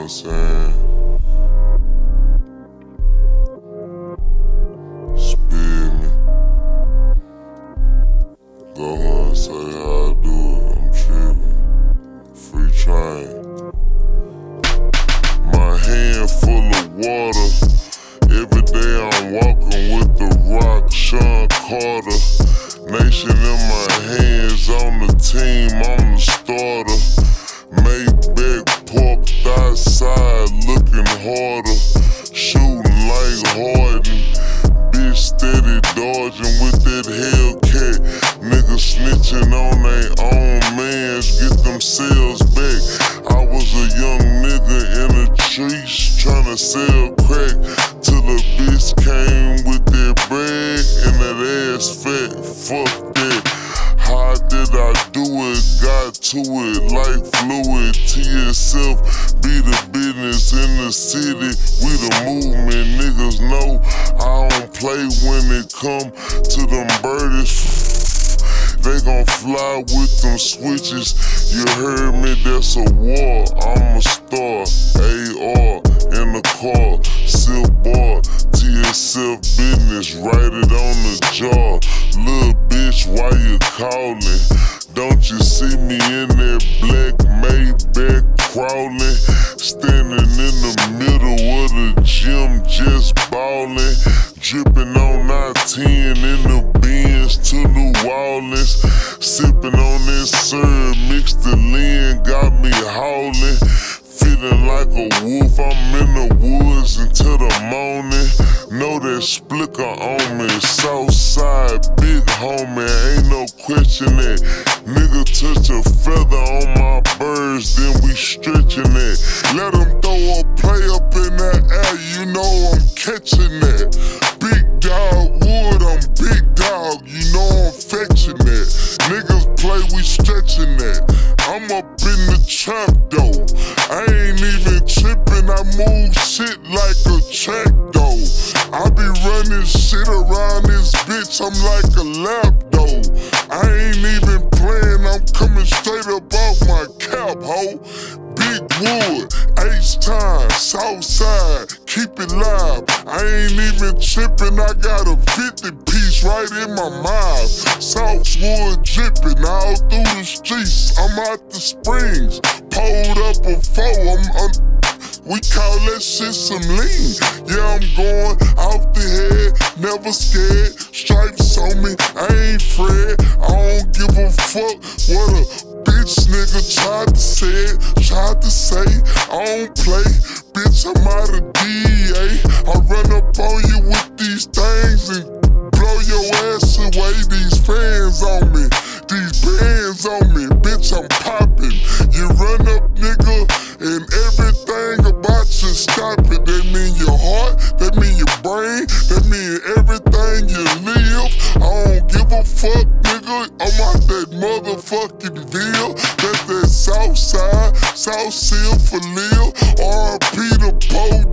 I'm saying? Spin me. Go on and say how I do it. I'm tripping. Free train. My hand full of water. Every day I'm walking with the rock, Sean Carter. Nation in my hands, on the team, I'm the starter. Maybach parked outside, looking harder. Shooting like Harden. Bitch steady dodging with that Hellcat. Niggas snitching on their own mans, get themselves back. I was a young nigga in the streets tryna sell crack, till a bitch came with that bread and that ass fat. Fuck that. How did I do it? Got to it like fluid. To yourself, be the business in the city. We the movement, niggas know I don't play when it come to them birdies. They gon' fly with them switches. You heard me, that's a war. I'm a star. AR in the car, silk bar. To yourself business, write it on the jaw. Little bitch, why you callin'? Don't you see me in that black Maybach crawling? Standing in the middle of the gym, just ballin'. Drippin' on 19 in the Benz to New Orleans. Sippin' on this syrup, mixed the lean, got me howlin'. Feeling like a wolf, I'm in the woods until the morning. Know that splicker on me, Southside, big homie, ain't no question that. Nigga touch a feather on my birds, then we stretchin' it. Let them throw a play up in that air, you know I'm catching that. Big dog wood, I'm big dog, you know I'm fetching that. Niggas play, we stretchin' that. I'm up in the trap though. I ain't even trippin', I move shit like a track though. I be running shit around this bitch, I'm like a lap though. I ain't even playin', I'm coming straight up off my cap, ho. Big wood, H-time, Southside, keep it live. I ain't even trippin', I got a 50 piece right in my mouth. Southwood drippin' all through the streets. I'm out the springs, pulled up a four, we call that shit some lean. Yeah, I'm going off the head, never scared. Stripes on me, I ain't afraid. I don't give a fuck what a bitch nigga tried to say. I don't play, bitch, I'm out of DEA. I run up on you with these things and blow your ass away. These fans on me, these bands on me, bitch, I'm poppin'. You run up, nigga, and everything about you stop it. That mean your heart, that mean your brain, that mean everything you live. I don't give a fuck, nigga, I'm out that motherfucking Ville. That's that Southside, South Seal for Lil, R.I.P. the